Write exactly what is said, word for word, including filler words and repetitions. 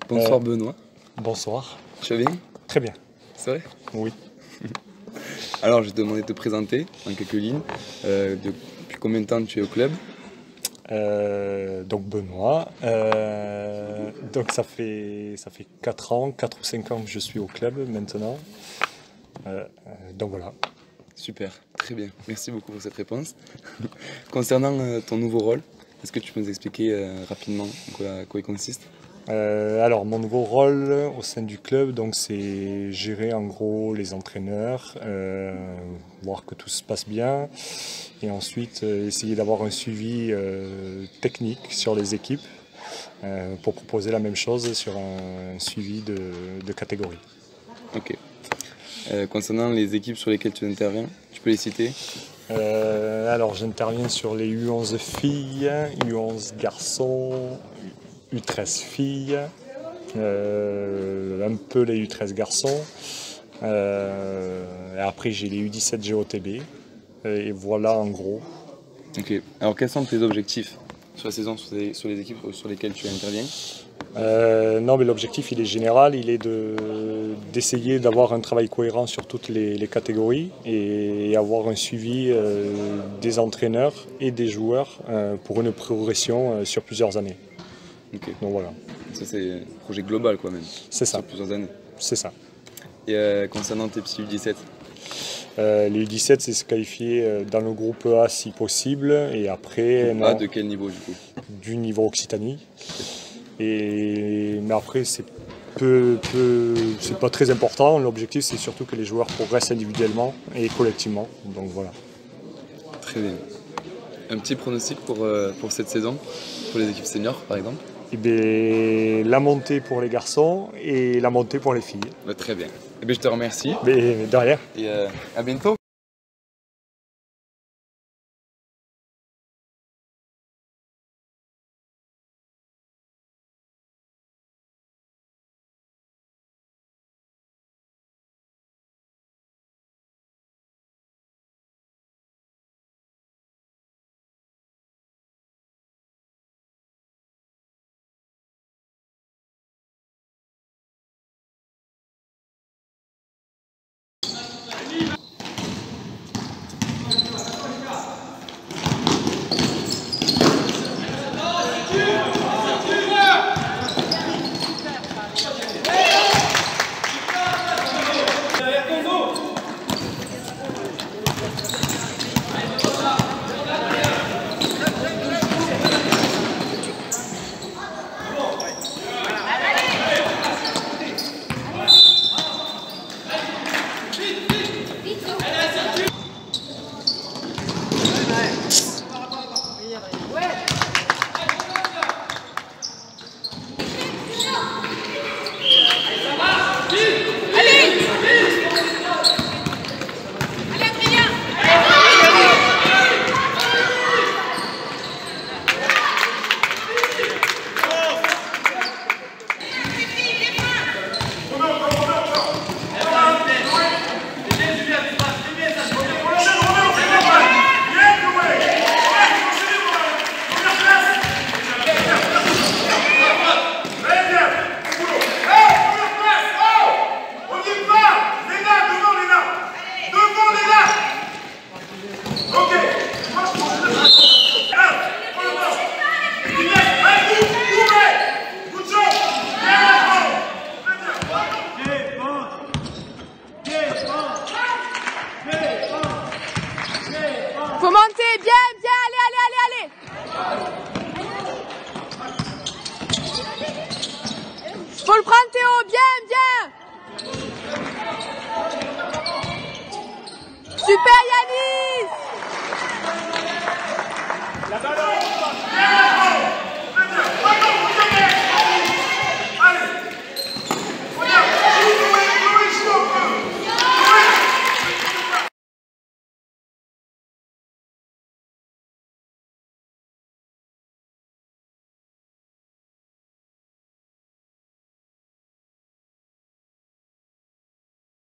Bonsoir Euh, Benoît. Bonsoir. Tu vas bien? Très bien. C'est vrai? Oui. Alors je vais te demander de te présenter en quelques lignes. Euh, depuis combien de temps tu es au club? Euh, donc Benoît. Euh, donc ça fait ça fait quatre ans, quatre ou cinq ans que je suis au club maintenant. Euh, donc voilà. Super, très bien. Merci beaucoup pour cette réponse. Concernant euh, ton nouveau rôle, est-ce que tu peux nous expliquer euh, rapidement en quoi, à quoi il consiste? Euh, alors mon nouveau rôle au sein du club, donc c'est gérer en gros les entraîneurs, euh, voir que tout se passe bien, et ensuite euh, essayer d'avoir un suivi euh, technique sur les équipes euh, pour proposer la même chose sur un, un suivi de, de catégorie. Ok. Euh, concernant les équipes sur lesquelles tu interviens, tu peux les citer? Euh, alors j'interviens sur les U onze filles, U onze garçons, U treize filles, euh, un peu les U treize garçons. Euh, et après j'ai les U dix-sept G O T B. Et voilà en gros. Ok. Alors quels sont tes objectifs sur la saison, sur les, sur les équipes sur lesquelles tu interviens? Euh, non mais l'objectif il est général, il est de, d'essayer d'avoir un travail cohérent sur toutes les, les catégories et avoir un suivi euh, des entraîneurs et des joueurs euh, pour une progression euh, sur plusieurs années. Ok. Donc voilà. Ça c'est un projet global quoi même. C'est ça. Sur plusieurs années. C'est ça. Et euh, concernant tes petits U dix-sept? Euh, les U dix-sept, c'est se qualifier euh, dans le groupe A si possible, et après, Ah, de quel niveau du coup? Du niveau Occitanie. Et, mais après, c'est peu, peu, c'est pas très important. L'objectif, c'est surtout que les joueurs progressent individuellement et collectivement. Donc voilà. Très bien. Un petit pronostic pour, euh, pour cette saison, pour les équipes seniors par exemple? Et bien, la montée pour les garçons et la montée pour les filles. Bah, très bien. Et bien, je te remercie. Mais derrière. Et euh, à bientôt. Faut monter, bien, bien, allez, allez, allez, allez. Faut le prendre Théo, bien, bien. Super, Yann.